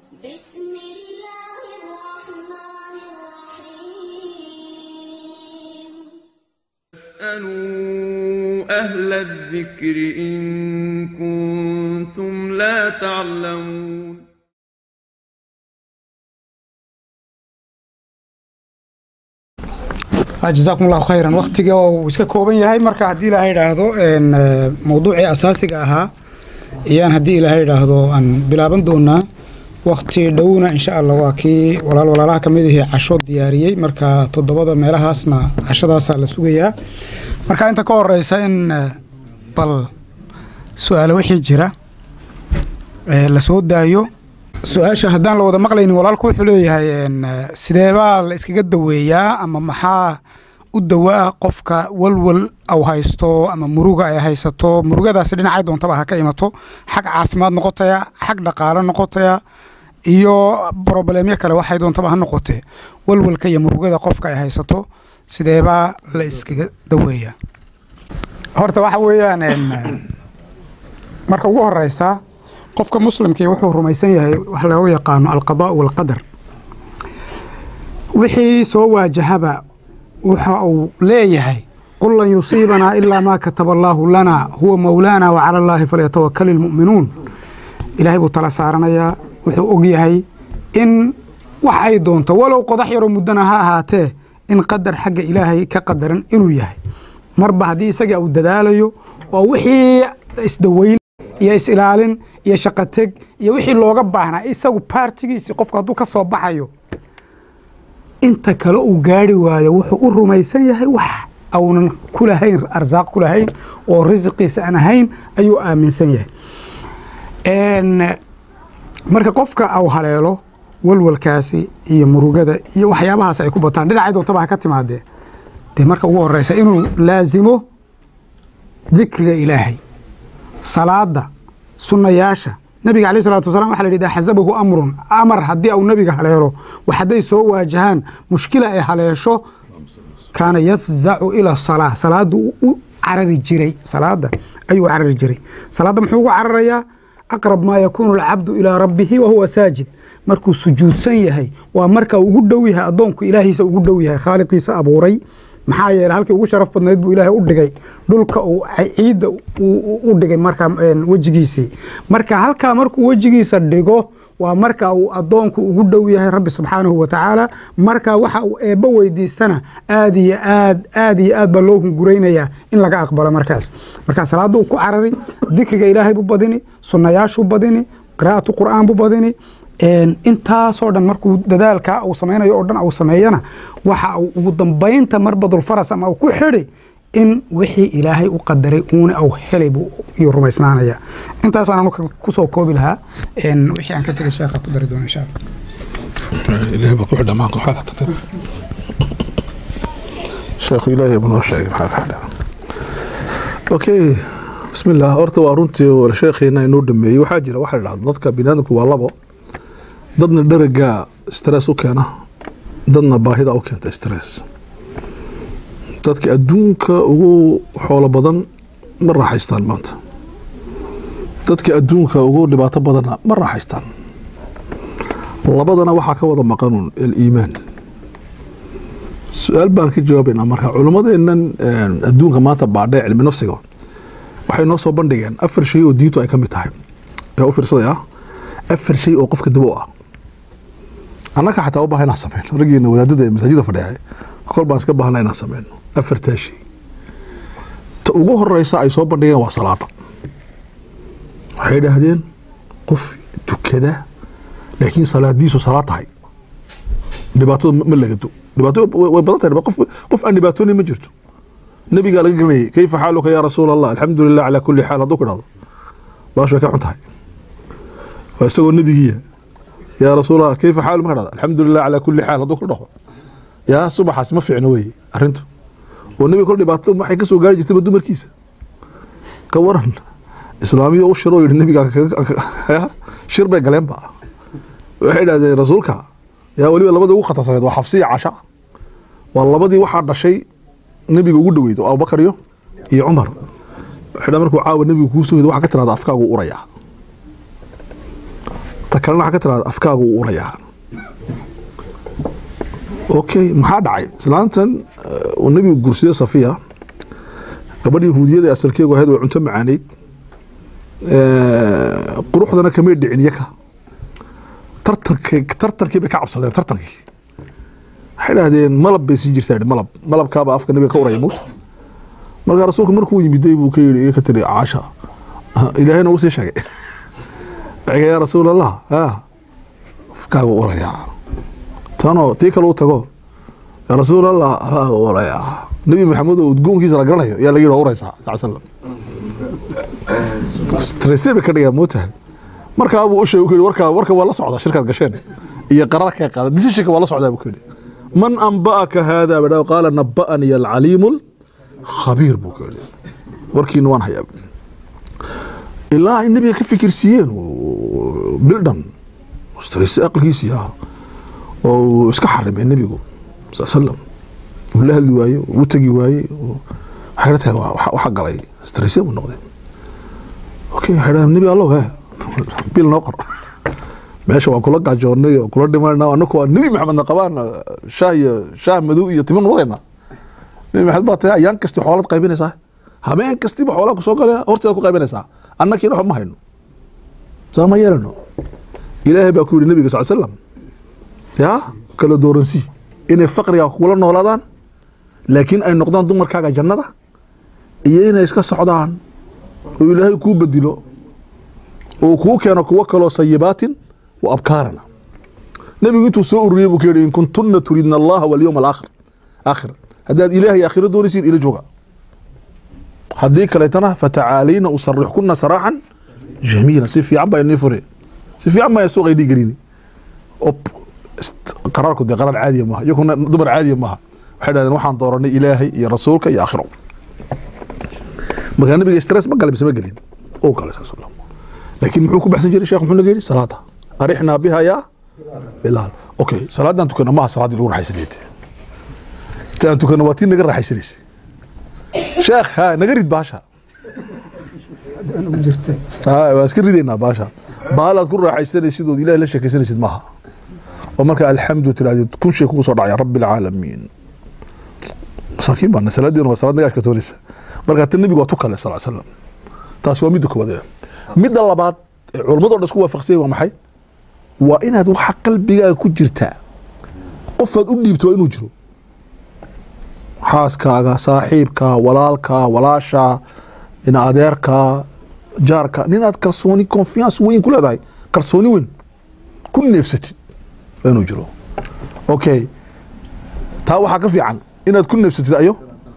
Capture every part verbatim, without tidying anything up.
بسم الله الرحمن الرحيم اسألوا أهل الذكر إن كنتم لا تعلمون جزاكم الله خيرا وقتي وإسكا كوبن يهاي مركا هدي لهاي راهدو إن موضوعي أساسي أها إيان هدي لهاي راهدو أن بلابن دونا وقتي دونا إن شاء الله واكي ولا ولا لا كميده عشو دياريي مركا تضبط ميلها اسنا عشرة سال سويا مركا أنت كور رئيسا إن بل سؤال وحي جرا لسود دايو su-aasha haddaan la wada maqlaynin walaalku wuxuu leeyahay sidee baa la iskaga daweeyaa ama maxaa u dawaa qofka walwal aw haysto ama muruga ay haysato murugadaasi dhinacay doontaba ha ka imato xag caafimaad noqotaya xag dhaqaale noqotaya iyo problemyo kale waxay doontaba ha noqotee walwalka iyo murugada qofka ay haysato sidee baa la iskaga daweeyaa horta waxa weeyaan marka ugu horeysa qofka muslimkii wuxuu rumaysan yahay wax lagu yaqaan al-qadaa wal qadar wixii soo waajahaba waxa uu leeyahay qul lan yusibana illa ma kataba Allahu lana huwa mawlana wa 'ala Allahi falyatawakkalul mu'minun ilaahay buu tala saaranaya wuxuu og yahay in wax ay doonto walow qodax yaro mudana ha ahaatee in qadar xagga ilaahay ka qadaran inuu yahay marba hadii isaga uu dadaalayo oo wixii isdaweyn iyo is-ilaalin iyo shaqo tag iyo wixii looga baahnaa isagu partigiisa qofka hadduu ka soo baxayo inta kale uu gaari waayo wuxuu u rumaysan yahay wax awnan ku lahayn arsaaq ku lahayn oo risqiisa aan ahayn ayuu aaminsan yahay een marka qofka aw haleelo walwalkaasi iyo murugada iyo waxyaabahaas ay ku bataan dhinacay doontaba ka timaadee de marka ugu horeysa inuu laazimo dhikriga ilaahay salaada sunnayaasha nabiga kaleey salaatu wasalaam waxa la yiraahdaa hasabahu amrun amar hadii uu nabiga haleelo waxaday soo waajahan mushkila ay haleesho kana yafza'u ila salah salaadu u carari jiray salaada ayu carari jiray salaada muxuu ugu cararayaa aqrab ma yakunu al-'abdu ila rabbih wa huwa sajid markuu sujuudsan yahay waa marka ugu dhow yahay adoonku ilaahiisa ugu dhow yahay khaaliqiisa abuuray maxaa yeelay halkii ugu sharaf badneed buu ilaahay u dhigay dhulka uu ciid u dhigay marka wajigiisa marka halka markuu wajigiisa dhigo waa marka uu adoonku ugu dhow yahay rabbi subhanahu wa ta'ala marka waxa uu eeba weydiisana aad iyo aad aad iyo aad ba loo hunguraynaya in laga aqbalo markaas marka salaadu ku carari dhikriga ilaahay buu badini sunnayaashu badini qiraa'atu qur'aan buu badini een inta soo dhan markuu dadaalka uu sameeyo oo dhan uu sameeyana waxa uu ugu dambeynta marbadul faras ama uu ku xiri in wixii ilaahay u qadaray uuna uu helay buu iyo rumaysnaanaya intaas aan ku soo koobi lahaa een wixii aan ka tagay sheekha ku dari doona insha Allah ilaahay ba ku xidhamaan ku xaqa tagtay sheekh ilaahay ibn sheekh xaqa okay bismillah horta waa runtii wala sheekheena inuu dhameeyay waxa jira waxa la dadka binaadamku waa labo dadna daraga stress u keena dadna baahida u keenta stress dadka adduunka ugu xoolo badan ma raaxaystaan maanta dadka adduunka ugu dhibaato badan ma raaxaystaan labadana waxa ka wada maqanuun iimaan su'aal baan ka jawaabayna marka culimadeennan adduunka maanta baadhay cilmi nafsiga waxay noo soo bandhigeen afar shay oo diintu ay ka mid tahay ee u fiirsadaya afar shay oo qofka dib u ah anaka xataa u baahan sameyn ragiina wadaadada ee masaajida fadhiya kol baan iska baahnaa inaan sameeyno afarta shay ta ugu horeysa ay soo bandhigeen waa salaada waxay yiraahdeen qof tukada laakiin salaadiisu salaad tahay dhibaato ma laga do dhibaato way badan tahay qof qof aan dhibaatoonin ma jirto nabiga laga garanay kayfa xaaluka ya rasuul allah alxamdulillah ala kulli xaal haduu ku dhado baasha ka xun tahay واسوي النبي يا رسول الله كيف حالك هذا الحمد لله على كل حال هذا كله يا صباح اسمع في عنوي ارنتو والنبي كل باتو ما حي كسو غاري جتي بدو مركيس كورن اسلامي او شرو النبي شرب قلم با waxay dhaadeen rasuulka yaa wali labada ugu khatarsaneed waa xafsiya casha waa labadii waxa dhashay nabiga ugu dhaweeyo Abu Bakar iyo iyo Umar waxay markuu caawa nabiga ku soo waxa ka tiraada afkaagu uraya تكلنا حكت أفكار وريها أوكي ما داعي سلانتن والنبي الجرسية صفية قبل يهودية ده أصل كي وهذا وعنتم معاني أه قروح ده أنا كمية دعنيكها ترترك ترترك بكعب صدق ترترك حين هذين ملب بيسجل ثاني ملب ملب كابا أفكار النبي كورة يموت مرجع رسولك مركو يبدأ يبوكي كتري عشاء إلى هنا وصي شيء يا رسول الله ها أفكار وريا تانو تيكلو تقول يا رسول الله ها وريا نبي محمد وتقوم كيس رجله يا لقيه وريا صلى الله عليه وسلم ستريسي بكريه موته مركا أبو أشي وكذا وركا وركا والله صعدة شركة قشين هي قرارك قال دي شيء والله صعدة بكذا من أنبأك هذا بدأ قال نبأني العليم الخبير بكذا وركي نوان هيا إلا النبي كيف كرسيين وبلدن ستريسي أقل كيسيها وإسكا حرم النبي صلى الله عليه وسلم ولا هل واي وتجي واي وحرتها وحق علي ستريسي من نقدين أوكي حرام النبي الله ها بيل نقر ماشي وكل قاعد جورني وكل دمارنا ونكو النبي محمد نقبان شاي شاه مذوق يتمن وضعنا النبي محمد بطيء ينكست حوالات قايبين صح همين كستي بحوالات كسوق عليها أرتي أكو قايبين صح أنا كي نروح ما هينو زما يلنو إلهي بأكل النبي صلى الله عليه وسلم يا كلا دورنسي إن الفقر يا كولا نولادان لكن أي نقدان دمر كاجا جنة إيه إن إسكا صعدان وإلهي كو بدلو وكو كانوا كو وكلوا سيبات وأبكارنا نبي قلت سؤال ريبو كيري إن كنتن تريدن الله واليوم الآخر آخر هذا إلهي آخر دور يصير إلى جوغا هديك ليتنا فتعالين أصرحكن صراحا جميلا سيفي عما ينفري سيفي عما يسوق يدي قريني أوب قراركم دي قرار عادي معها يكون دبر عادي معها وحدا نوحان دورني إلهي يا رسولك يا آخره ما كان النبي يسترس ما قال بسبب قليل أو قال صلى الله عليه وسلم لكن محوكم بحسن جري الشيخ محمد قال صلاة أرحنا بها يا بلال أوكي صلاة أنتم كنا ما صلاة الأولى حيسليتي أنتم كنا واتين نقرأ حيسليس شيخ ها نقريد باشا أنا مجرتي ها بس كردينا باشا بالا كل راح يستلي سيدو إله لا شك يستلي سيد معها ومركا الحمد لله كل شيء كوسو يا رب العالمين مساكين بان سلادين وصلاه نغاش كتوليس مركا النبي waa tukale صلى الله عليه وسلم taas waa mid ku wada mid labaad culimadu isku waafaqsay waa maxay waa inaad wax qalbiga ku jirta qof aad u dhiibto inuu jiro xaaskaaga saaxiibka walaalka walaasha ina adeerka jaarka ninaad kalsooni confiance weyn ku leedahay kalsooni weyn ku neefsatid inuu jiro okay taa waxa ka fiican inaad ku neefsatid ayo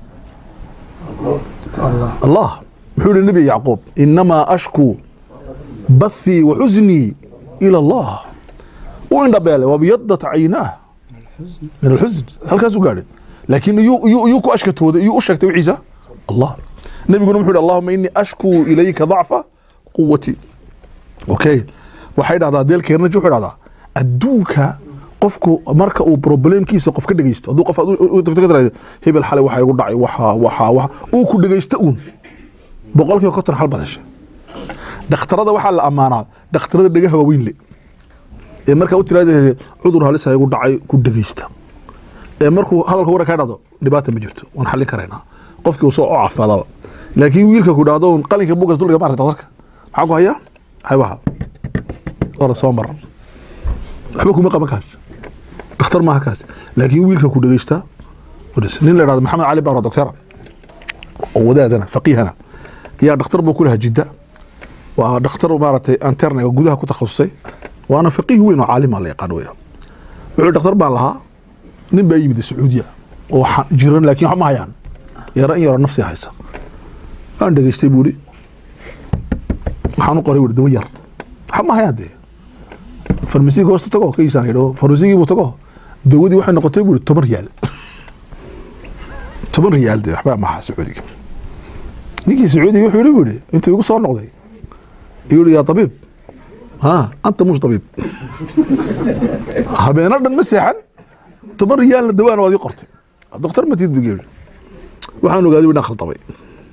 الله الله محول النبي يعقوب إنما أشكو بثي وحزني إلى الله وإن بالي وبيضت عيناه من الحزن هل كازو قال لكن يو يو يوكو أشكت هو يو أشكت عيسى الله النبي يقول محول اللهم إني أشكو إليك ضعف قوتي أوكي وحيد هذا ديل كيرنا جو حيد هذا أدوك qofku marka uu problemkiisa qof ka dhageysto haduu qof uu tagtay hebel xalay waxa igu dhacay waxa waxa waxa uu ku dhageysto uun boqolkiiba konton hal badasha dhakhtarada waxa la amaanaa dhakhtarada dhagaha waaweyn le ee marka uu tiraahdo cudur halis ay igu dhacay ku dhageysta ee markuu hadalka wara ka dhado dhibaato ma jirto waan xalin kareena qofkii uu soo caafimaado laakiin wiilka ku dhado qalinka buugas dulga ma aragta dadka waxa ku haya haybaha wala soo mar waxba kuma qaban kaas اختار معها كاس لكن ويلك كو دغيستا ودس نين لا محمد علي بارو دكتور ودادنا فقيهنا يا دكتور بو كلها جده ودكتور مارتي انترنيغا غودها ku takhasusay وانا فقيه وين عالم الله يقان ويا wuxuu دكتور baan lahaa nin baa yimid Sacuudiya oo jiran laakiin waxa ma hayaan yara yara nafsi haysa aan dhageystay buuri waxaan u qoray wardo yar waxa ma hayaan farmasiga hoosta tago ka iibsan yidho farmasiga buu tago dawadii waxay noqotay buuri toban riyaal toban riyaal de waxba ma aha Sacuudiga ninkii Sacuudiga wuxuu yiri buuri intuu igu soo noqday yiri ya tabiib ha anta mux tabiib habeena dhan ma seexan toban riyaal dawaan waad ii qortay doctor ma tiid bigeer waxaan ogaaday inaan khaltamay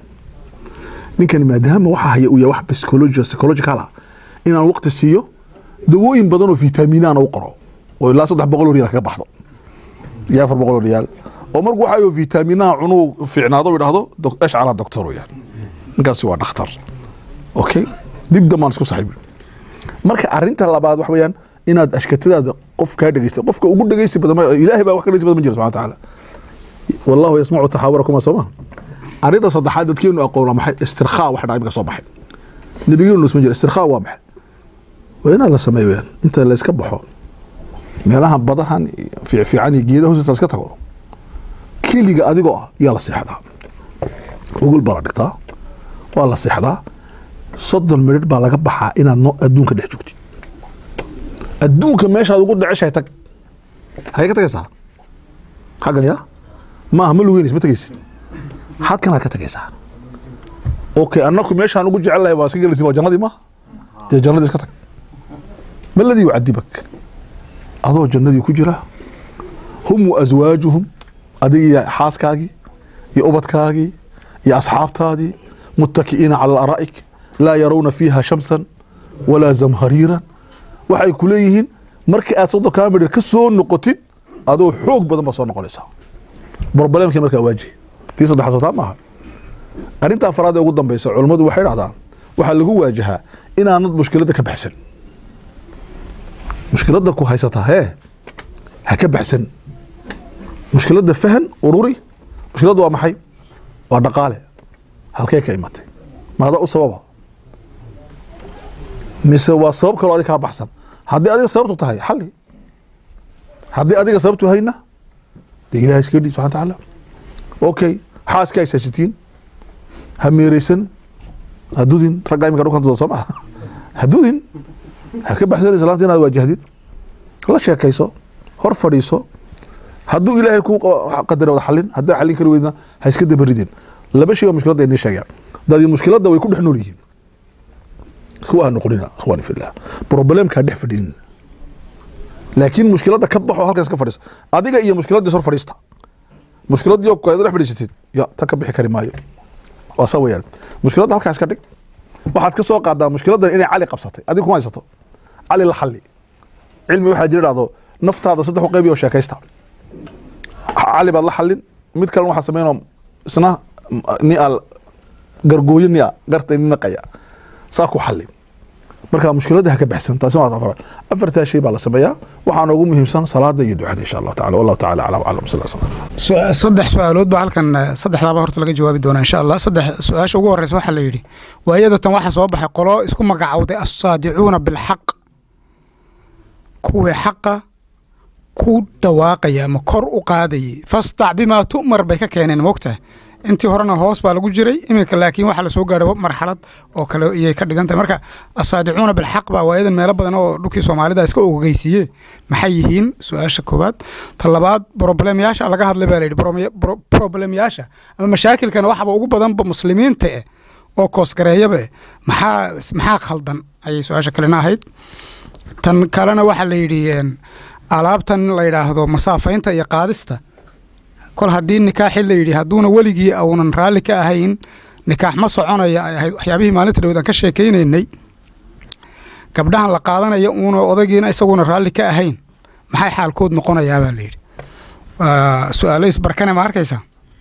ninkan maadaama waxa haya uu yahay wax psychology psychological inaan waqti siiyo dawooyin badan oo fiitamiinaan u qoro oo ilaa saddex boqol oo riyaal kaga baxdo iyo afar boqol oo riyaal oo markuu waxayo fiitamiinaha cunuu fiicnaado yidhaahdo esh calaa doctor weyaan ninkaasi waa dhakhtar okay dib damaan isku saxiib marka arrinta labaad wax weeyaan inaad ashkatadaada qof kaa dhegeysto qofka ugu dhegeysi badan ilaahay baa wax ka dhegeysi badan ma jiro subxaana tacaala wallahu yasmacu taxaawurakum soma arrinta saddexaad dadkeenu aqoona maxay istirkhaa wax dhacay ka soo baxay nabigeenu isma jiro istirkhaa waa maxay waa inaa la sameeyo weeyaan inta la iska baxo meelaha badahan fiican iyo geedaha hoosta iska tago keliga adigoo ah yaa la seexdaa ugul baa la dhigtaa waa la seexdaa soddon minute baa laga baxaa inaad no adduunka dhex joogtid adduunka meeshaad ugu dheceshahay tag hay ka tagaysaa xaggan yaa maaha ma lugeynaysa ma tagaysid xadkanaad ka tagaysaa okay annaku meeshaan ugu jecelahay waa iska gelaysid waa jannadii maaha dee jannadii iska tag ma ladii yucadibak adoo jannadii ku jira hum wa aswaajuhum adigii xaaskaagii iyo ubadkaagii iyo asxaabtaadii muttaki'iina cala alaraa'ik laa yarawna fiiha shamsan walaa zamhariiran waxay ku leeyihiin markii aad soddon kilomitir ka soo noqotid adoo xoog badan baa soo noqonaysaa broblemkii markaa waajihi tii saddex sotaa maaha arrinta afraad ee ugu dambaysa culammadu waxay dhahdaan waxaa lagu waajahaa inaanad mushkiladda ka baxsan mushkiladda ku haysataa hee ha ka baxsan mushkiladda fahan ururi mushkiladda waa maxay waa dhaqaale halkee ka imatay maada u sababa mise waa sabab kaloo adiga kaa baxsan haddii adiga sababtu tahay xalli haddii adiga sababtu hayna dee ilahay iska dhig subxana tacaala okay xaaska haysaasitiin ha meereysan hadudin ragga iminka dhulkantooda soo maha hadudin ha ka baxsan islaanta inaad waajahdid la sheekayso hor fadhiiso hadduu ilaahay kuu qadara wada xallin haddii xallin kari weydna ha iska dabaridin laba shay oo mushkiladda inii sheegaya dadii mushkiladda way ku dhex nool yihiin kuwa ha noqonina ikhwaani fillah problemkaa dhex fadhinin laakiin mushkiladda ka baxo halkaas ka fadhiisa adiga iyo mushkiladdii hor fadhiista mushkiladdii oo kaada dhex fadhiisatid ya ta ka bixi kari maayo waa saa weyaan mushkiladda halkaas ka dhig waxaad ka soo qaadaa mushkiladdan inay cali qabsatay adiga kuma haysato cali la xalli cilmi waxaa jira dhahdo naftaada saddex u qaybi oo sheekaysta cali baad la xallin mid kalena waxaa sameynoo isna ni al gargooyo ni a gartay ni naqaya saa ku xalli marka mushkiladda ha ka baxsan taasi waa afar afartaa shay baa la sameeyaa waxaana ugu muhiimsan salaada iyo ducada insha Allah taala wallahu taala ala wa alam sallallahu saddex su'aalood baa halkan saddexdaaba horta laga jawaabi doonaa insha Allah saddex su'aasha ugu horeysa waxa la yiri waayadatan waxa soo baxay qolo isku magacawday as-saadicuuna bil haqq kuwa xaqa ku dhawaaqaya ma kor u qaadayay fastac bima tu'mar bay ka keeneen moogta intii horena hoos baa lagu jiray iminka laakiin waxa la soo gaaray marxalad oo kale iyay ka dhigantay marka asaadicuuna bil haqq baa waayadan meelo badan oo dhulkii Soomaalida iska ogeysiiyay maxay yihiin su'aasha koobaad talabaad problemyaasha laga hadlay baa leeyahay problemyaasha ama mashaakilkan waxba ugu badan ba muslimiinta ah oo koosgareeyaba maxaa maxaa khaldan ayay su'aasha kalena ahayd tan kalena waxa la yiri alaabtan la yiraahdo masaafaynta iyo qaadista kol haddii nikaax la yiri haduuna waligii awnan raali ka ahayn nikaax ma soconaya waxyaabihii maalinta dhawdan ka sheekeynay gabdhahan la qaadanaya uuna odagiina isaguna raali ka ahayn maxay xaalkood noqonayaa baa la yiri su'aalo isbarkana ma arkaysa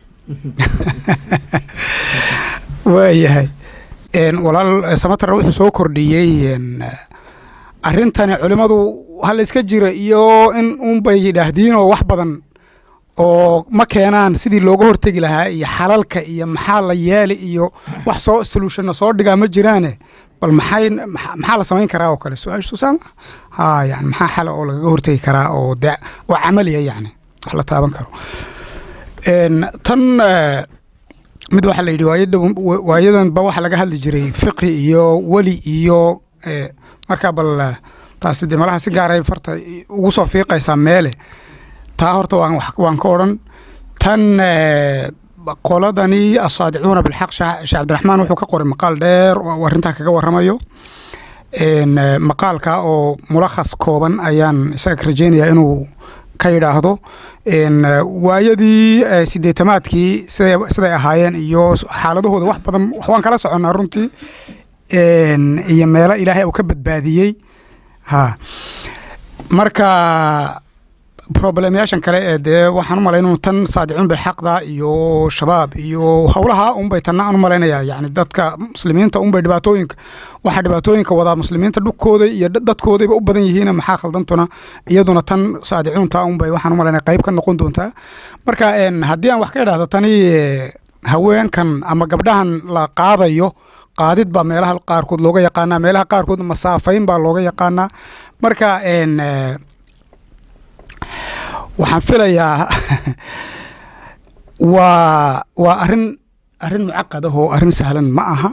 waayahay een walaal samatar wuxuu soo kordhiyay arintani culimadu hal iska jira iyo in uun bay yidhaahdeen oo wax badan oo ma keenaan sidii looga hortagi lahaa iyo xalalka iyo maxaa la yeeli iyo wax soo solution soo dhigaa ma jiraane bal maxay maxaa la samayn karaa oo kale su'aal suusan ha yani maxaa xal oo laga hortagi karaa oo oo camaliya yani wax la taaban karo een tan mid waxa la yiri waayadan ba waxa laga hadli jiray fiqi iyo wali iyo marka bal taas dib malaha si gaaray farta ugu soo fiiqaysa meele taa horta waan waan ka oran tan qoladani asaadicuuna bil haqq Sheekh Cabdiraxmaan wuxuu ka qoray maqaal dheer oo arinta kaga waramayo een maqaalka oo mulakhas kooban ayaan isaga rajeynayaa inuu ka yiraahdo een waayadii sideetamaadkii siday ahaayeen iyo xaaladahooda wax badan waxaan kala soconaa runtii een iyo meelo Ilaahay uu ka badbaadiyay ha marka problemyaashan kale ee dee waxaan u malaynaa tan saadicuun bilxaqda iyo shabaab iyo howlaha unbay tanna aan u malaynayaa yani dadka muslimiinta unbay dhibaatooyinka waxa dhibaatooyinka wadaa muslimiinta dhulkooda iyo dadkoodayba u badan yihiin maxaa khaldantuna iyaduna tan saadicuunta unbay waxaan u malaynaya qayb ka noqon doontaa marka haddii aan wax ka idhaahdo tani haweenkan ama gabdhahan la qaadayo qaadid baa meelaha qaarkood looga yaqaanaa meelaha qaarkood masaafayn baa looga yaqaanaa marka waxaan filayaa waa waa arin arin mucaqad ah oo arin sahlan ma aha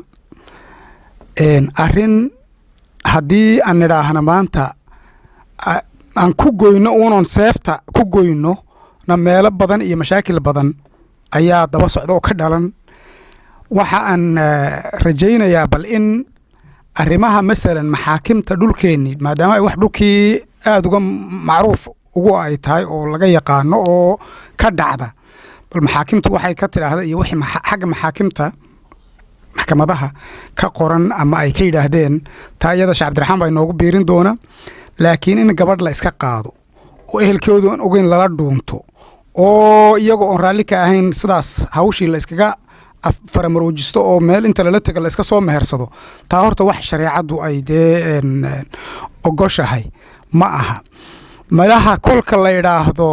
arin haddii aan nidhaahna maanta aan ku goyno uunan seefta ku goyno na meelo badan iyo mashaakil badan ayaa daba socda oo ka dhalan waxa aan rajaynayaa bal in arrimaha masalan maxaakimta dhulkeenni maadaama ay wax dhulkii aada uga macruuf ugu ay tahay oo laga yaqaano oo ka dhacda bal maxaakimtu waxay ka tidhaahda iyo wixii xagga maxaakimta maxkamadaha ka qoran ama ay ka yidhaahdeen taa iyada sheekh cabdiraxmaan baa inoogu biirin doona laakiin in gabadh la iska qaado oo ehelkoodu aan ogeyn lala dhuunto oo iyagoo oon raalli ka ahayn sidaas hawshii la iskaga faramaroojisto oo meel inta lala tego la iska soo mehersado taa horta wax shareecaddu ay dee ogoshahay ma aha madaha kolka la idhaahdo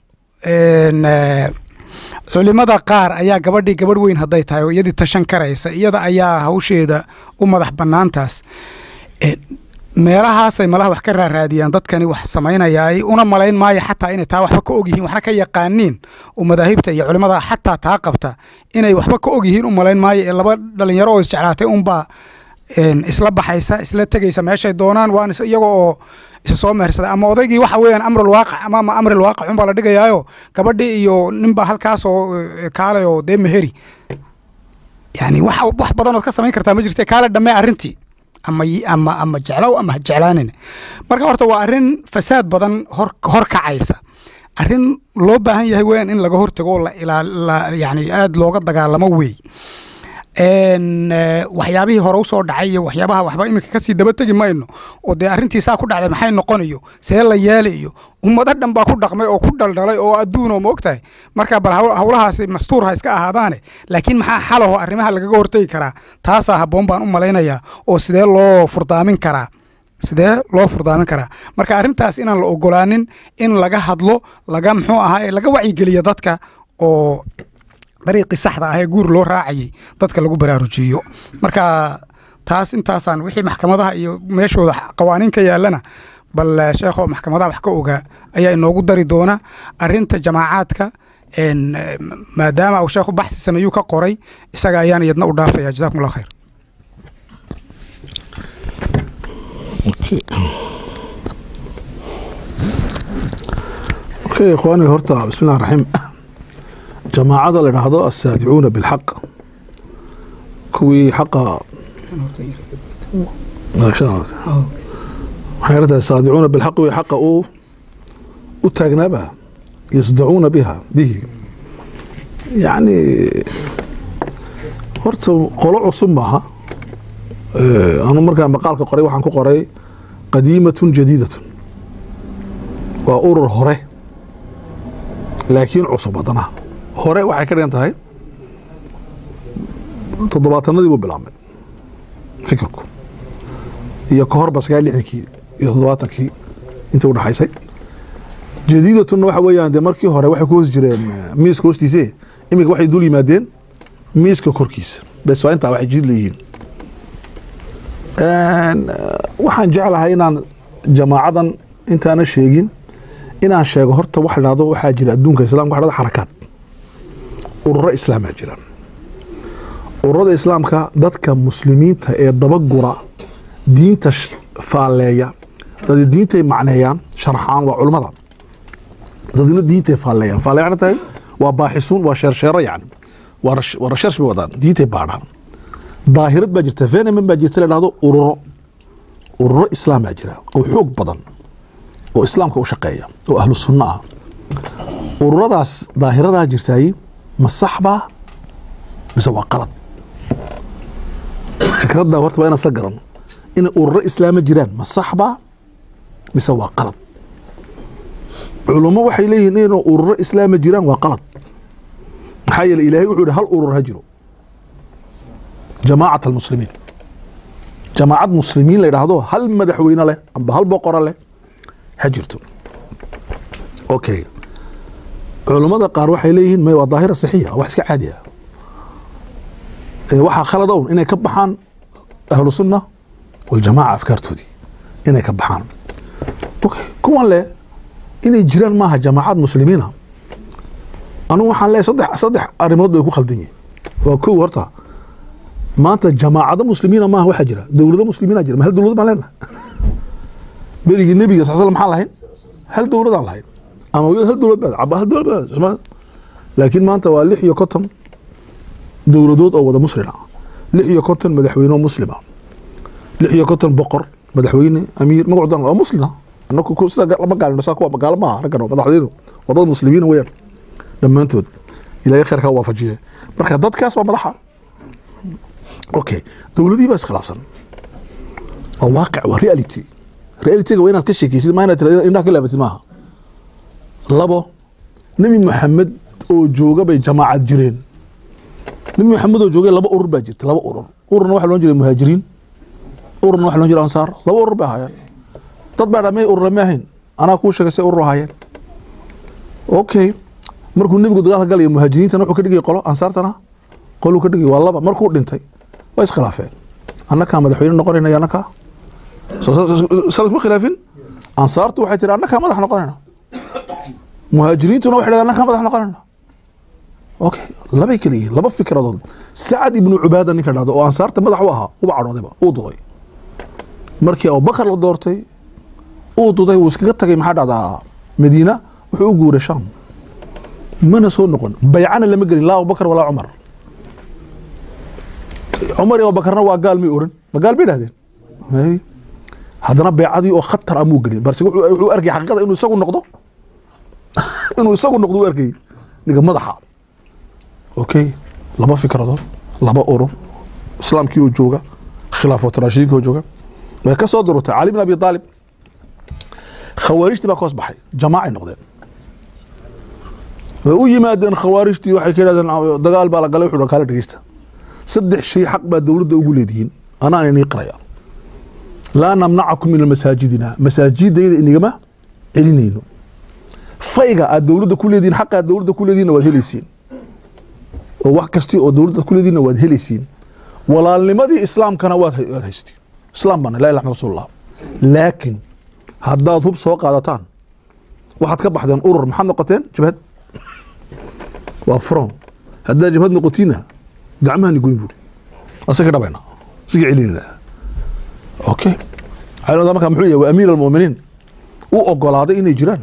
culimada qaar ayaa gabadhii gabadh weyn hadday tahay oo iyadii tashan karaysa iyada ayaa hawsheeda u madax bannaantaas meelahaasay malaha wax ka raaraadiyaan dadkani wax samaynayaay una malayn maayo xataa inay taa waxba ka og yihiin waxna ka yaqaaniin oo madaahibta iyo culimada xataa taa qabta inay waxba ka og yihiin u malayn maayo ee laba dhalinyaro oo isjeclaatay unbaa isla baxaysa isla tegaysa meeshay doonaan waan iyaga oo isa soo mehersaday ama odaygii waxa weeyaan amrul waaqic ama ama amrul waaqic unbaa la dhigayaayo gabadhii iyo ninbaa halkaas oo kaalay oo dee meheri yani wax wax badan ood ka samayn kartaa ma jirtee kaale dhammee arrintii ama ama ama jeclow ama ha jeclaanin marka horta waa arrin fasaad badan hor hor kacaysa arrin loo baahan yahay weeyaan in laga hortago la ilaa yani aad looga dagaalamo weey waxyaabihii hore usoo dhacay iyo waxyaabaha waxba iminka kasii daba tegi mayno oo dee arrintii saa ku dhacday maxay noqonayo see la yeeli iyo ummado dhan baa ku dhaqmay oo ku dhaldhalay oo adduunoo ma ogtahay marka bal hawlahaasi mastuur ha iska ahaadaane laakiin maxaa xalaho arrimaha lagaga hortegi karaa taasaa habboon baan u malaynayaa oo sidee loo furdaamin karaa sidee loo furdaamin karaa marka arrintaas inaan la ogolaanin in laga hadlo laga muxuu ahaa laga wacyigeliyo dadka oo dariiqii saxda ah ee guur loo raacayay dadka lagu baraarujiyo marka taas intaasaan wixii maxkamadaha iyo meeshooda qawaaniin ka yaallana bal sheekho maxkamadaha wax ka ogaa ayaa inoogu dari doona arrinta jamaacaadka maadaama uu sheekhu baxsi sameeyuu ka qoray isaga ayaan iyadna u dhaafaya jazakum allah khayr اوكي اخواني هرتا بسم الله الرحمن جماعة لنهضاء السادعون بالحق كوي حقا ما شاء الله حيرتها السادعون بالحق وحق او وتاقنا بها يصدعون بها به يعني هرتا قلوع صمها اه انا مركا مقالك قري وحان كو قري قديمة جديدة وأور هره لكن عصبتنا hore waxay ka dhigan tahay toddobaatanadii buu bilaabmay fikirku iyo ka hor basgaa lixdankii iyo toddobaatankii intii u dhaxaysay jadiidatuna waxa weeyaan dee markii hore waxay ku hoos jireen miiska hoostiise iminka waxay dul yimaadeen miiska korkiisa bes waa intaa waxay jid leeyihiin waxaan jeclahay inaan jamaacadan intaana sheegin inaan sheego horta wax dhahdo waxaa jira adduunka islaamka wax dhahdo xarakaad ururo islaamaa jiraan ururada islaamka dadka muslimiinta ee dabagura diinta faalleeya dad diintay macneeyaan sharxaan waa culimada dadna diintay faalleeyaan faalleeyaan tahay waa baaxisuun waa sheersheero yani waa research bay wadaan diintay baadhaan daahirad baa jirta fenomen baa jirta la dhahdo ururo ururo islaamaa jira oo xoog badan oo islaamka u shaqeeya oo ahlu sunna ah ururadaas daahiradaa jirtaay ma sax baa mise waa qalad fikradda horta waa inaan isla garan inay ururo islaama jiraan ma sax baa mise waa qalad culummo waxay leeyihiin inuu ururo islaama jiraan waa qalad maxaa yeelay ilaahay wuxuu yidhi hal urur ha jiro jamaacat almuslimiin jamaacad muslimiin la yidhaahdo hal madaxweyne leh amba hal boqora leh ha jirto okay culummada qaar waxay leeyihiin may waa daahira saxiixa wax iska caadi ah waxaa khalad own inay ka baxaan ahlu sunna waljamaaca afkaartoodii inay ka baxaan okay kuwan leh inay jiraan maaha jamaacad muslimiina anugu waxaan leeyahay saddex saddex arrimood bay ku khaldan yihiin waa kow horta maanta jamaacado muslimiina maaha waxaa jira dowlado muslimiina jira ma hal dowlad baan leenahay berigii nebiga sal slam maxaan lahayn hal dowladaan lahayn ama hal dowlad baad caba hal dowlad baad laakiin maanta waa lix iyo konton dowladood oo wada muslima lix iyo konton madaxweyne oo muslima lix iyo konton boqor madaxweyne amiir magacudan waa muslima annaku sida lama gaalino saa kuwa magaalo maaha raggan madaxweyne waa dad muslimiina weeyaan dhammaantood ilaahay khayrka waafajiye marka dadkaas waa madaxa okay dowladii baa iskhilaafsan waa waaqic waa reality reality-ga waa inaad ka sheekaysid ma inaad tiraahdo indhaha ka laabatid maaha labo nebi maxamed oo jooga bay jamaacad jireen nebi maxamed oo joogay laba urur baa jirta laba urur ururna waxaa loon jiray muhaajiriin ururna waxaa loon jiray ansaar laba urur bay ahaayeen dad baa dhamay urur ma ahayn anaa kuu sheegay say urur ahaayeen okay markuu nebigu dagaalka galaya muhaajiriintana wuxuu ka dhigay qolo ansaartana qoluu ka dhigay waa laba markuu dhintay waa iskhilaafeen annakaa madaxweyne noqonayna annakaa salasma khilaafin ansaartu waxay tiri annakaa madax noqonayna muhaajiriintuna waxay dhahdeen annakaa madax noqonayna okay labay kala yihiin laba fikradood sacad ibnu cubaada ninka dhahdo oo ansaarta madax u ahaa uba cadhoodayba uu duday markii abubakar la doortay uu duday wuu iskaga tagay maxaa dhahdaa madiina wuxuu u guuray shaam mana soo noqon baycana lama gelin laa abubakar walaa cumar cumar iyo abubakarna waa gaal may oran ma gaal bay dhahdeen may haddana baycadii oo khatar amuu gelin balse wuxuu arkay xaqiiqada inuu isagu noqdo inuu isagu noqdo uu arkay ninka madaxa okay laba fikradood laba urur islaamkii oo jooga khilaafat raashiidkii oo jooga way ka soo durtay cali ibn abi talib khawaarijtii baa koos baxay jamaacay noqdeen way u yimaadeen khawaarijtii waxay ka yidhahdeen dagaal baa la galay wuxuu kala dhageysta saddex shay xaq baa dowladda ugu leedihiin anaa inay qaraya laa namnacakum min masaajidina masaajidayda inagama celinayno fayga aad dowladda ku leedihiin xaqa aad dowladda ku leedihiin waad helaysiin oo wax kasti oo dowladda ku leedihiin waad helaysiin walaalnimadii islaamkana waad haystiin islaam baan la ilaha illa rasuulullah laakiin haddaad hub soo qaadataan waxaad ka baxdeen urur maxaad noqoteen jabhad waa front haddaad jabhad noqotiina gacmahani goyn buuri asaga dhabayna siga celinina okay calaamada marka muxuu yahay waa amiir almu'miniin uu ogolaaday inay jiraan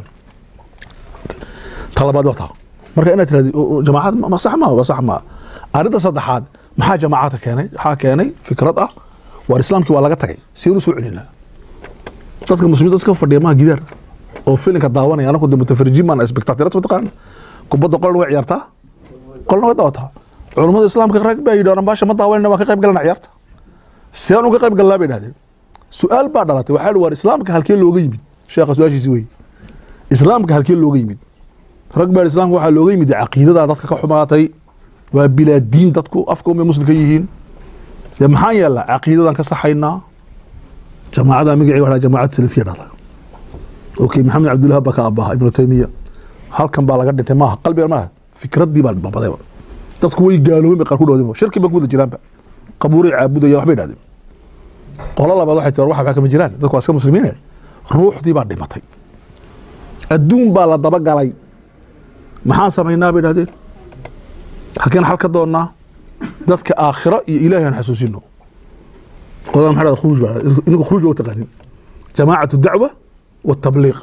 talabaad wata marka inaad tiraahdo jamaacad ma sax ma sax ma arinta saddexaad maxaa jamaacada keenay waxaa keenay fikrad ah war islaamkii waa laga tagay si uu soo celinaa dadka muslimiinta dadka fadhiya ma gidaar oo filinka daawanaya anagu de mutafarrijiin ma spectators mataqaan kubadda qolna way ciyaartaa qolna way daawataa culimada islaamka rag baa yidhahdaan baasha ma daawanayna waa ka qayb galana ciyaarta sidaan uga qayb galnaa bay dhahdeen su-aal baa dhalatay waxaa hi war islaamka halkee looga yimid sheekha su-aashiisi wey islaamka halkee looga yimid rag baa islaamka waxaa looga yimid caqiidadaa dadka ka xumaatay waa bilaa diin dadku afka umay muslimka yihiin dee maxaan yeelnaa caqiidadan ka saxaynaa jamaacada magacii waxaa jamaacad salafiya dhahda okay maxamed cabdullah baa ka abaha ibnu taymiya halkan baa laga dhintay maaha qalbiga maaha fikraddii baa babadayba dadku way gaaloobeen bay qaar ku dhawdeen shirki ba ku wada jiraanba qabuuray caabudayaan waxbay dhahdeen qolo labaad waxay tir waxa kama jiraan dadku waa iska muslimiin ruuxdii baa dhimatay adduun baa la daba galay maxaan samaynaa bay dhahdeen halkeen xal ka doonnaa dadka aakhiro iyo ilaahay aan xasuusino qodaan maxaa dhahda khuruuj baa inagu khuruuj waa taqaanin jamaacatu dacwa watabliiq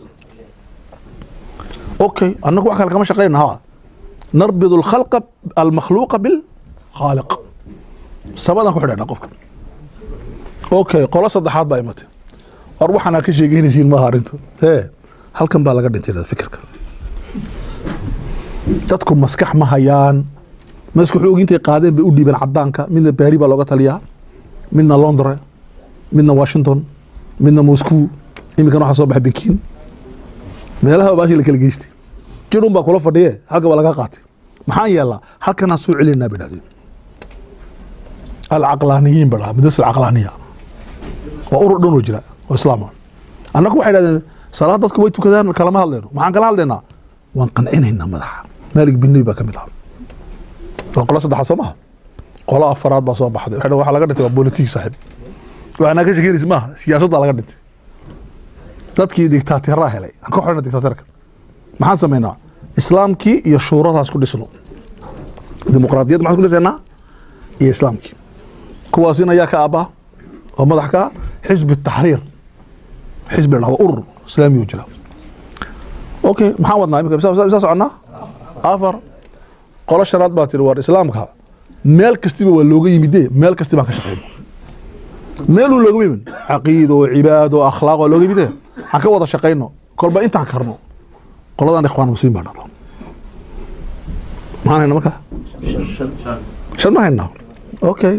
okay annagu wax kale kama shaqaynaa haa narbidu alkhalqa almakhluuqa bilkhaaliq sabadaan ku xidhaynaa qofka okay qolo saddexaad baa imatay war waxaanaa ka sheegeynaysiin maaha arrintu ee halkan baa laga dhintay fikirka dadku maskax ma hayaan maskax xoog intay qaadeen bay u dhiibeen cadaanka midna baari baa looga taliyaa midna londre midna washington midna moscow iminkana waxaa soo baxay bikiin meelaha baashii la kala geystay jirun baa kula fadhiye halka baa laga qaatay maxaan yeelnaa halkanaan soo celinaa bay dhahdeen alcaqlaaniyiin ba dhaha madrasa alcaqlaaniya waa urur dhan oo jira oo islaama annagu waxay dhahdeen salaad dadku way tukadaan kalama hadleyno maxaan kala hadlaynaa waan qancinaynaa madaxa maalik bin nabi baa ka mid ah waa qola saddexaad soo maha qola afaraad baa soo baxday waxay waxaa laga dhintay waa bolitig saaxiib waxaana ka sheekeynaysa maaha siyaasadda laga dhintay dadkii dictateeraa helay aan ka xorna dictateerka maxaan samaynaa islaamkii iyo shuuradaas ku dhisno dimuqraadiyad maxaan ku dhisaynaa iyo islaamkii kuwaasina ayaa ka aabaa oo madax ka xisbi taxriir xisbi la urur islaami oo jira okay maxaan wadnaa imika bisa soconaa afar qolo shanaad baa tiri war islaamka meel kastiba waa looga yimidee meel kasti baan ka shaqeyno meeluu looga yimin caqiido cibaado akhlaaq waa looga yimidee aan ka wada shaqeyno kolba intaan karno qoladan ikhwaan muslimiin baa dhalo maxaan haynaa marka shan ma haynaa okay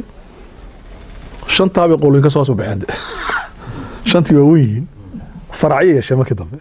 shantaa bay qolooyin ka soo soo baxeen shantii waa weyn yihiin faracyo yeeshee markii dambe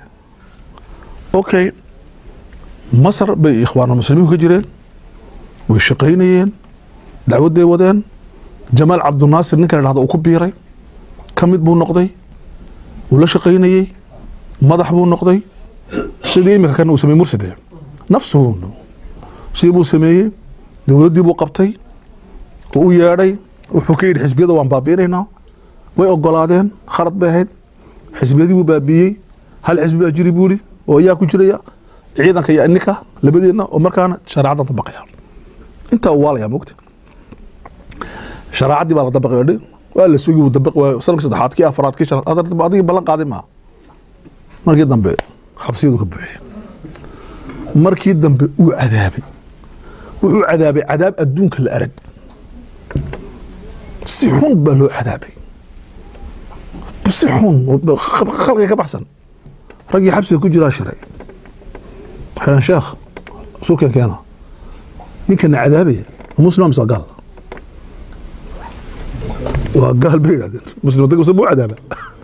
okay masar bay ikhwaanul muslimiinku ka jireen way shaqaynayeen dacwadday wadeen jamaal cabdinaasir ninka la dhahdo uu ku biiray ka mid buu noqday wuu la shaqaynayey madax buu noqday sidii imika kana uu sameeyey murside nafsuhu sidii buu sameeyey dowladdii buu qabtay oo u yeedhay wuxuu ka yidhi xisbiyada waan baabi'inaynaa way ogolaadeen khalad bay ahayd xisbiyadii buu baabiiyey hal xisbi baa jiri buu yidhi oo ayaa ku jiraya ciidanka iyo ininka labadeenna oo markaana shareecaddan dabaqaya intaa uu waalaya mogta shareecaddii baa la dabaqay waa la sugi buu dabaqi waayo sanadka saddexaad kii afaraad kii shanaad adigii ballan qaaday maaha markii dambe xabsiyadu ka buuxiyey markii dambe uu cadaabay wuxuu cadaabay cadaab adduunka la arag si xun baa loo cadaabay si xun khalqiga ka baxsan raggii xabsiga ku jiraa shiray xelan sheekh suukan keena ninkana cadaabaya muslim mise waa gaal waa gaal bay yidhahdeen muslim dadka buu cadaaba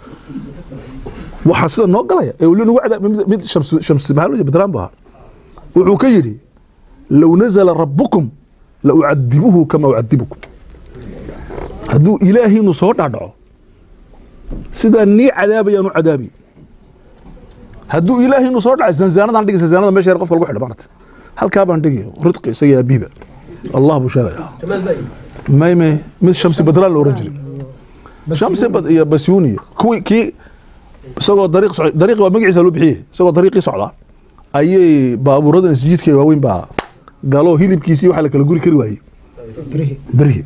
waxaa sida noo galaya ee weli nagu cadaab mid shams shams maxaa badraan baa wuxuu ka yidhi low nazala rabbukum la ucadibuhu kama ucadibukum hadduu ilaahiinu soo dhaadhaco sidaa nii cadaabayaan u cadaabi hadduu ilaahiinu soo dhacay zanzaanadan dhigi zanzaanada meesha qofka lagu xidho maarata halkaa baan dhigi ridqi isaga abiiba allah buu sheegaya may may mid shamsi badraan la oran jiray shamsi bad iyo basyuni kuwii kii isagoo dariiq dariiq waa magaciisa loo bixiyey isagoo dariiqii socda ayay baabuuradan isjiidka waaweyn baa galo hilibkiisii waxa la kala guri kari waayey berihi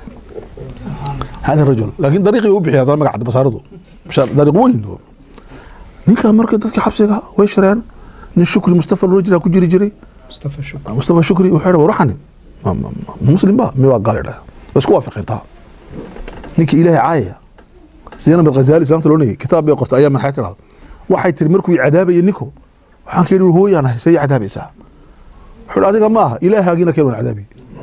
هذا الرجل لكن طريقي وبحي هذا ما قاعد بصارده مش طريق وين نيكا مركز دتك حبسيغا way shireen nin shukri mustafa loo jira ku jiri jiray mustafa shukri mustafa shukri wuxuu yiri ruuxani muslim ba mi waa gaaleeda isku waafaqinta ninka ilaahay caaya sidana bil ghazali salaamta loo nigi kitaab bay qortay ayaa maxay tiraahdo waxay tiri markuu cadaabayo niko waxaan ka yiri hooyana say cadaabaysa wuxuu adiga ma aha ilaahaagiina keenay cadaabi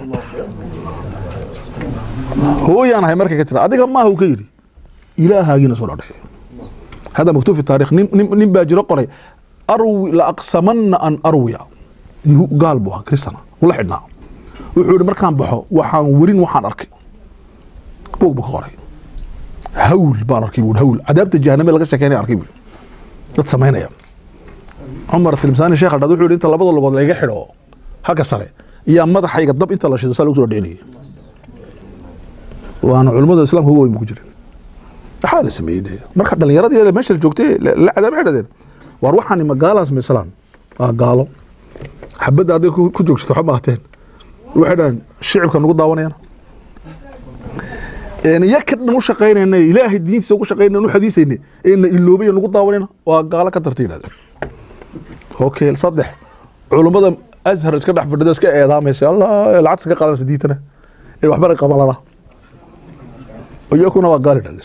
hooyana hay markay ka tira adiga ma aha uu ka yiri ilaahaagiina soo dhaxay هذا مكتوب في التاريخ نم نم نم باجر قري أروي لأقسمن أن أروي قال بوها كريستنا ولا حدنا وحول مركان بحو وحان ورين وحان أركي بوك بوك قري هول بان أركي بول هول عذابت الجهنم اللي غشة كاني أركي بول لا تسمعنا يا عمر التلمساني الشيخ هذا وحول أنت لبضل لقد لا يحلو هكا صار يا ماذا حقيقة ضب أنت لا شيء سالك ترد عيني وأنا علماء الإسلام هو المجرم حال سميدي marka dhalinyarada meesha joogtay la cadaab xidadeen war waxaan ma gaalaas misalan ah gaalo xabada aday ku joogto xuma ahteen waxaan shicibka nagu daawanayna een yakad nu shaqeynayna ilaahay diintiisa ugu shaqeynayna nu xadiisaynay in iloobay nagu daawanayna waa gaalo ka tartiinada okay saddex culimada azhar iska dhax fadhida iska eedaamaysa allah lacag ka qaadan sideetana ee waxba qabanlana ويكون وقال هذا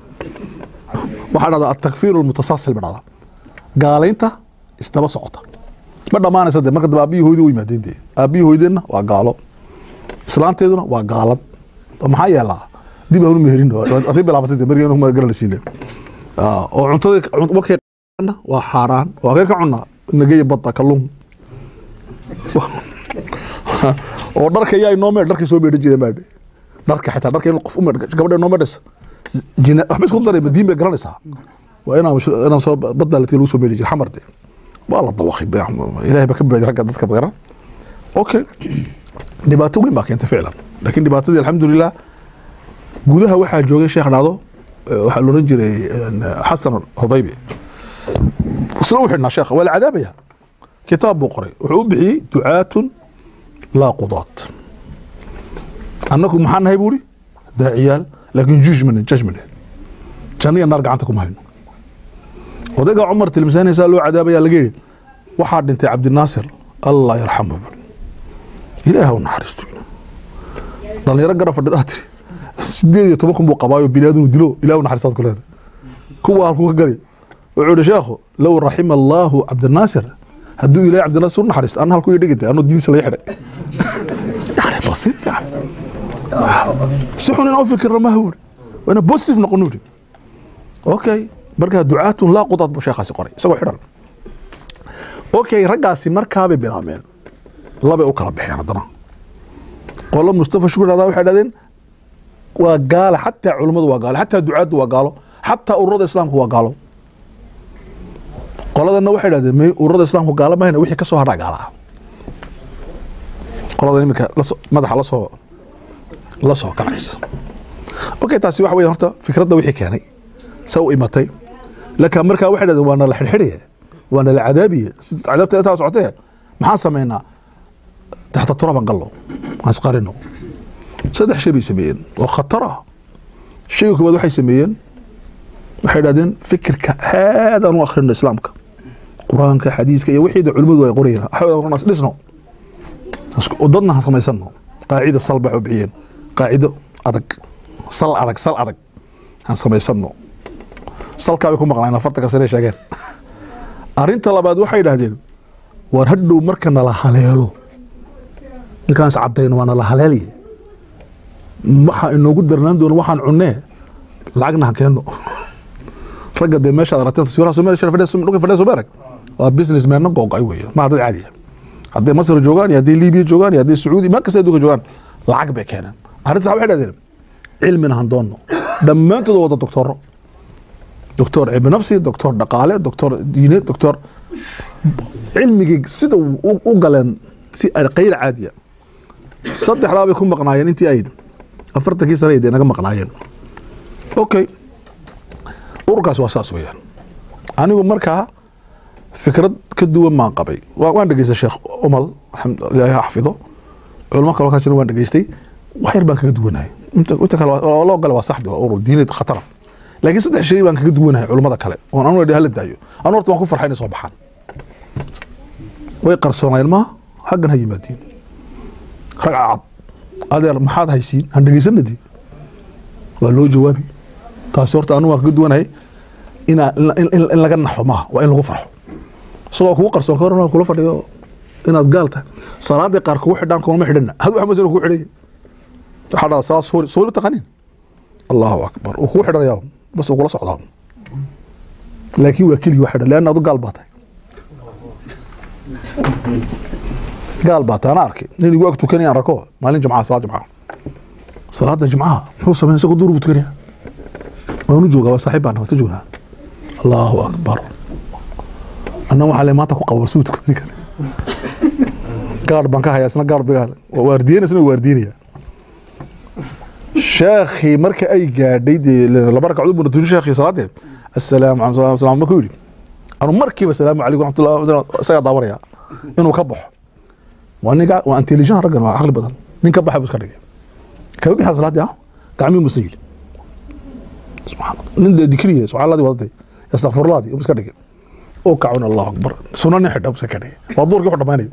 وحنا التكفير المتصاصل بالعضا قال انت استبى صوته بدا ما انا صدق ما كنت ابي هويدي ويمادين دي ابي هويدنا وقالوا اسلامتيدنا وقالت ما يلا دي بقول مهرين ادي بلابتي مريان هم قال لسين اه oo cuntada markay qana waa xaraan waa ka cunaa nagay badda kalluun oo dharka yaay noo meel dharka soo beedin jiray maad dharka xitaa dharka in qof u meel gabadha noo meedis jina wax isku daray madiin bay garanaysaa waa inaan inaan soo badda la tilu soo beedin jiray xamarde waa la dawaqay ilaahay ba ka beeday ragga dadka badan okay dhibaato weyn baa keentay ficlan laakiin dhibaatadii alxamdulilah gudaha waxaa joogay sheekh dhacdo waxaa la oran jiray xasan hudaybi isla u xidhnaa sheekha waa la cadaabaya kitaab buu qoray wuxuu u bixiyey ducaatun laa qudaat annagu maxaan nahay buuri daaciyaal laakiin jujmane jajmane janniya naar gacanta kuma hayno odayga cumar tilmisaanaysaa loo cadaabaya laga yidhi waxaa dhintay cabdinaasir allah yarxamu ilaaha u naxariisto dhalinyaro garab fadhidaa tiri sideed iyo toban kun buu qabaayo biniaadinu dilo ilaah u naxariistaad ku leedahay kuwa halkuu ka gari wuxuu yidhi sheekhu low raxima allaahu cabdinaasir hadduu ilaahay cabdinaasir u naxariisto anna halkuu idhigitay anuu diintiisa laga xidhay yani basiit yani si xun inaan u fikirno maaha wuri waa inaan positive noqono wuri okay markaa ducaatun laa qudaad buu sheekhaasi qoray isagoo xidhan okay raggaasi markaabay bilaabmeen labay u kala baxeen haddana qolo mustafa shukur hadaa waxay dhahdeen waa gaalo xataa culummadu waa gaalo xataa ducaaddu waa gaalo xataa ururada islaamku waa gaalo qoladana waxay dhahdeen may ururada islaamku gaalo mahayna wixii ka soo hadhaa gaala ah qolada iminka madaxa lasoo la soo kacaysa okay taasi waxa weeye horta fikradda wixii keenay sa u imatay laakiin markaa waxay dhahdeen waana la xidhxidhiye waana la cadaabiye cadaabta intaa socotee maxaan samaynaa taxta turaban gallo aan isqarino saddex shay bay sameeyeen oo khatar ah shayga koowaad waxay sameeyeen waxay dhahdeen fikirka aadaan u akhrino islaamka qur-aanka xadiiska iyo wixii culimmadu ay qorayeen dhisno dadna ha samaysano qaacida sal baxoo bixiyeen qaacido adag sal adag sal adag han samaysano salkaa bay ku maqnaan afartanka sane sheegeen arrinta labaad waxay dhahdeen war hadhow marka nala haleelo ninkaan is cadayno waa nala haleeliye waxaa inoogu darnaan doono waxaan cunnee lacagna ha keenno ragga dee meeshaad aragteen taswiiraha Soomaaliya dhulka fadhiya Soomaaliya waa business man go'ay weeye ma dad caadi ah hadday Masar joogaan iyo hadday Liibiya joogaan iyo hadday Sacuudi ma kasta duka joogaan lacag bay keenaan arrinta waxay dhahdeen cilmina han doonno dhammaantood wada doctor doctor ibn nafsi doctor dhaqaale doctor diineed doctor cilmigii sida u galeen si qayl caadi ah saddexdaa bay ku maqnaayeen intii ay afartankii sano ay naga maqnaayeen okay urkaas waa saas weeyaan anigu markaa fikrad ka duwan maan qabay waan dhageystay sheekh umal alxamdulilah xafido culimo kale ka jira waan dhageystay wax yar baan kaga duwanahay inta kale loo gala waa saxdi waa urur diineed khatar laakiin saddex shay baan kaga duwanahay culimada kale oo aan wadii hal daayo aan horta waan ku farxay inay soo baxaan way qarsoonayeen ma xaggan ha yimaadeen ragcad adeer maxaad haysiin han dhageysanadii waa loo jawaabi taasi horta anu waan kaga duwanahay in in laga naxo maaha waa in lagu farxo isagoo kugu qarsoon ka waran kula fadhiyo inaad gaal tahay salaadii qaar kugu xidhaan kuma xidhana hadu wax masalo kugu xidhay waxaa dhaa salaad suuli suuli taqanin allahu akbar uu kugu xidhanayaa bas uu kula socdaa laakiin waa keligii wax xidhan leanna adu gaal baa tahay gaal baa tahay ana arkay nin igu ag tukanaya aan rako maalin jimcaha salaad jimcaha salaada jimcaha muxuu sameyn isagoo duur buu tukanaya waanu joogaa waa saaxiib baan wata joognaa allahu akbar anna waxaa le maanta ku qabar suu tukatay kale gaar baan ka hayaa isna gaar bigaal waa waardiyeena isna waardiinaya sheekhi marka ay gaadhay dee laba ragcadood buu tuuri sheekhi salaadeed assalaamu calaykum assalaamu ma ku yidhi anu markiiba assalaamu calaykum waraxmatullahi isagaa daawanaya inuu ka baxo waa nin waa intelligent raggan waa caqli badan nin ka baxay buu iska dhigay kaba bixi salaadii ah gacmii musa yidhi subxaan nin dee dikriye subxaan alladii wadaday astaqfirullahdii buu iska dhigay oo kacun allahu akbar sunna nin xidha buu iska dhigay waa duurkii wuxuu dhammaanayo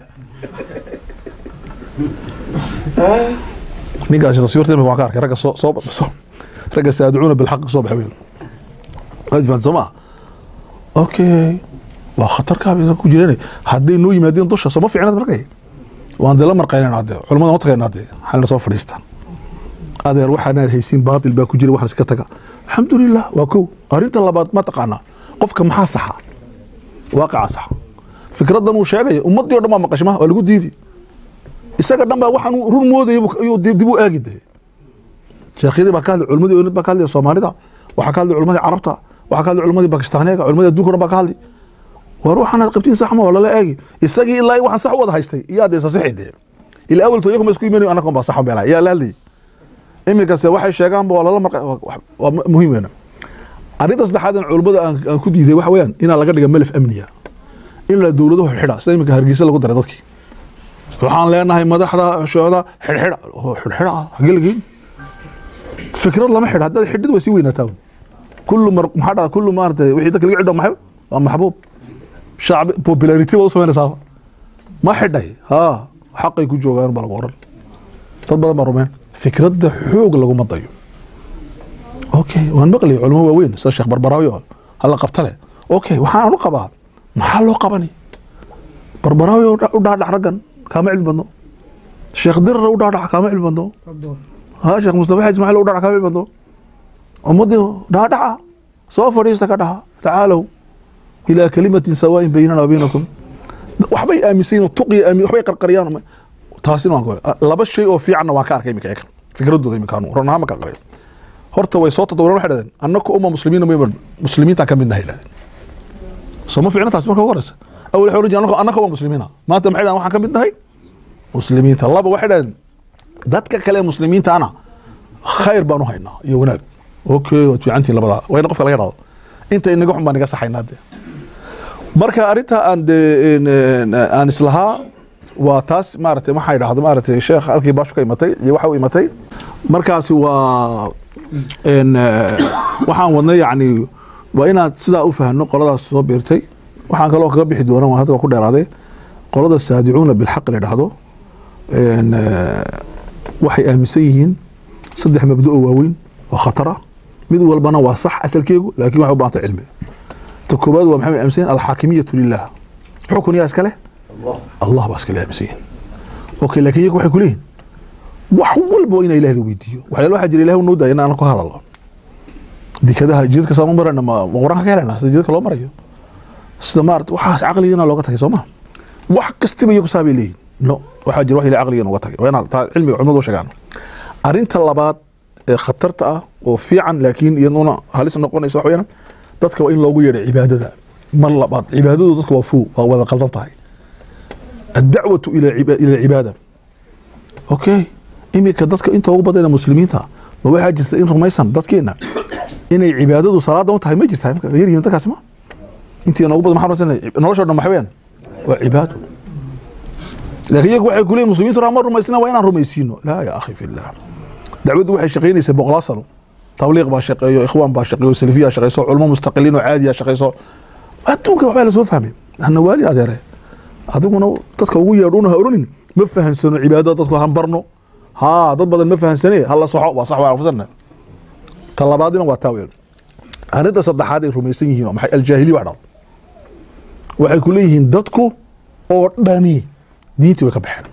ninkaasi taswiirta waan ka arkay ragga soo soo soo ragga saadcuuna bilxaq soo baxay weyn aad faan soma okay waa khatar ka bay ku jireen hadday noo yimaadeen dusha soo ma fiicnad markay waan dala marqaynaa hadda culimada waqtigeena hadda xalna soo fadhiista adeer waxaan haysiin baatil baa ku jira waxaan iska taga alxamdulilah waa kow arrinta labaad ma taqaanaa qofka maxaa saxa waaqicaa saxa fikraddan uu sheegaya ummaddii o dhan baa maqashay maha waa lagu diidi isaga dhan baa waxaan run moodayay ayuu dib u aagi dee sheekhyadii baa ka hadlay culmadii oonid baa ka hadlay soomaalida waxaa ka hadlay culmadii carabta waxaa ka hadlay culmadii bakistaaniyaga culmadii adduunka o dhan baa ka hadlay war waxaanaad qabtiin sax ma waa lala eegi isagii ilaa waxaan sax u wada haystay iyaa dee sasaxi dee ilaa awalto iyaguma isku imanayo annagon baa sax u beelaa yaa la hadlayay iminkase waxay sheegaanba waa lala marqa waa muhiim weena arrinta saddexaad in culimmada aan ku diiday waxa weeyaan inaa laga dhiga malaf amniya in la dowladuhu xidha sida iminka hargeysa lagu daray dadkii waxaan leenahay madaxda shooda xidhxidha xidhxidha hagee lageyn fikrad lama xidha haddaad xidhid way sii weynaataa kullu mar maxaa dhada kullu maaragtay wixii dadka laga xidho maxay waa maxbuub shacbi popularity baa u samaynaysaa ma xidhay haa xaqay ku joogaan baa lagu oran dad badan baa rumeen fikradda xoog laguma dayo okay waan maqlay culimo waaweyn sida sheekh barbaraawi oo hala qabta leh okay waxaan anu qabaa maxaa loo qabani barbaraawi u dhaadhac raggan kaama cilmi badno sheekh dirar u dhaadhac kaama cilmi badno ha sheekh mustafa xaji ismaaciil u dhaadhac kaama cilmi badno ummadii dhaadhaca soo fadhiista ka dhaha tacaalow ilaa kalimatin sawaain baynana wa baynakum waxbay aaminsayin tuqi waxbay qarqariyaan taasina waan laba shay oo fiicanna waan ka arkay iminka ekan fikradooda iminkaanu run ahaan ma ka qarqariyo horta way soo tadawuran waxay dhahdeen annaka umma muslimiina maybar muslimiintaan ka midnahay dhahdeen soo ma fiicna taasi marka ugu horeysa awal waxay oran jireen annaka umma muslimiina maanta maxay dhahdeen waxaan ka midnahay muslimiinta laba waxay dhahdeen dadka kale muslimiinta ana khayr baan u haynaa iyo wanaag okay waad fiicantiin labadaa waa in qofka laga dhado inta inaga xun baan iga saxaynaa dee marka arrinta aan de aan islahaa waa taas maaragtay waxay dhahdo maaragtay sheekh halkii baashu ka imatay iyo waxa u imatay markaasi waa n waxaan wadnay yacni waa inaad sidaa u fahno qoladaas soo beertay waxaan kaloo kaga bixi doona waa hadda waa ku dheeraaday qolada saadicuuna bilxaq la dhahdo waxay aaminsan yihiin saddex mabda oo waaweyn oo khatara mid walbana waa sax asalkeegu laakiin waxay u baahantay cilmi ta koobaad waa maxay aaminsan alxaakimiyatu lilah xukun yaa iska leh allah baa iska leh aaminsan okay laakiin iyagu waxay ku leeyihin wax walba ina ilaah la weydiiyo waxyaalo waxaa jira ilaah noo daaya inaan ku hadalno dikadaha jidadka soo marayna ma quraanka ka helana sida jidadka loo marayo sida maarta waxaas caqligana looga tagay Soomaa wax kastaba iyagu saabay leeyihin no waxaa jira wax ilaa caqligana uga tagay waa inaan cilmiga culimadu sheegaan arinta labaad ee khatarta ah oo fiican laakiin iyaduna halis noqonaysa wax weeyaan dadka waa in loogu yeedho cibaadada mar labaad cibaadadu dadku waa fuu waa wada qaldan tahay ad-da'watu ila ila cibaada okay imika dadka inta ugu badan muslimiinta ma waxa jirta in rumaysan dadkeena inay cibaadadu salaada u tahay ma jirtaa yar yihiin dadkaas ma intii ugu badan maxaa rumaysan nolosha dhan maxay waa cibaado laakiin iyagu waxay ku leeyihiin muslimiintu ma rumaysna waa inaan rumaysiino laa ya akhi fillah dacwadu waxay shaqeynaysaa boqol sano tabliiq baa shaqeeyo ikhwaan baa shaqeeyo salafiya shaqeeyo culimo mustaqiliin oo caadiya shaqeeyo adduunka waxba la soo fahmay hana wali adeere adiguna dadka ugu yeedhuna ha oranin ma fahansano cibaadada dadku han barno ha dad badan ma fahansanee halla soxo waa sax waa fasanna talabaadina waa taawil arinta saddexaad ay rumaysan yihiin oo maxay aljaahiliya waa dhal waxay ku leeyihiin dadku oo dhani diintii way ka baxeen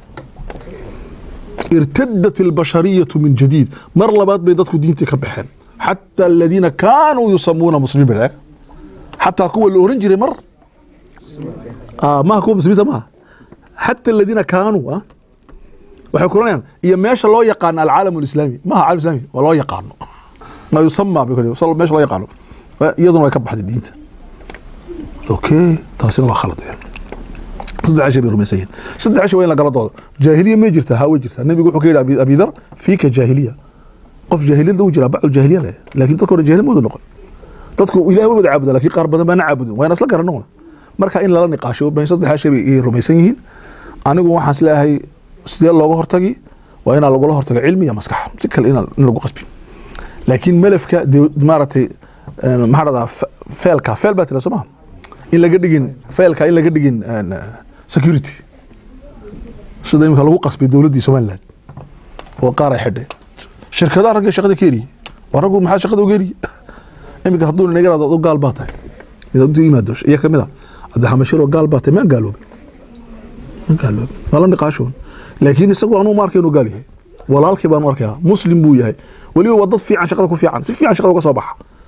ارتدت البشرية من جديد مر لبات بيدتكو دينتي كبحين حتى الذين كانوا يسمون مسلمين بالله حتى كو الأورنجري مر آه ما كو مسلمين ما حتى الذين كانوا آه وحيكون يعني يا ماشي الله يقان العالم الإسلامي ما هو عالم الإسلامي والله يقان ما يسمى بكل وصل ماشي الله يقانه يظن يكبح الدين اوكي تاسين الله خلط يعني صدق عشر بيرمسين صدق عشر وين لقلطوا جاهلية ما جرتها هاوي جرتها النبي يقول حكي أبي أبي ذر فيك جاهلية قف جاهلية ذو جرا بعض الجاهلية له لكن تذكر الجاهلية مو ذو نقل تذكر إله ما عبد لكن قارب ما نعبد وين أصلا قرنون مركا إن لا نقاش بين صدق عشر بيرمسين أنا أقول حاس لا هي سدير الله هرتجي وين على الله هرتجي علمي يا مسكح تكل إن نلقو قصبي لكن ملف ك مارتي معرض فيل كا فيل بات لسماه إلا قدقين فيل كا إلا قدقين security sida imka lagu qasbay dawladda Soomaaliland oo qaar ay xidhay shirkadaha ragga shaqada keeri waragu maxaa shaqada u geeri imka haduu naga raado oo gaal baatay midabtu imaado iyo kamida hada xamashiro gaal baatay ma gaaloob ma gaaloob wala niqaashoon laakiin isagu aanu markay inuu gaal yahay walaalkii baan markaa muslim buu yahay waliba wadad fiican shaqada ku fiican si fiican shaqada uga soo baxa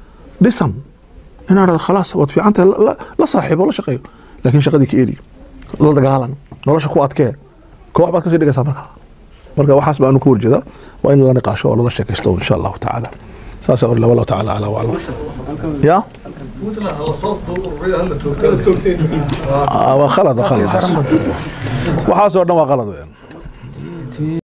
dhisan inaad khalaas wad fiicanta la saaxiibo la shaqeeyo laakiin shaqadii ka eeli la dagaalan nolosha ku adkee koox baad ka sii dhigaysaa markaa marka waxaas baan ku warjeedaa waa in la niqaasho oo la sheekaysto insha Allah ta'ala saasa oo wallahu ta'ala ala wa ala ya waa khalad khalad waxaas oo dhan waa qalad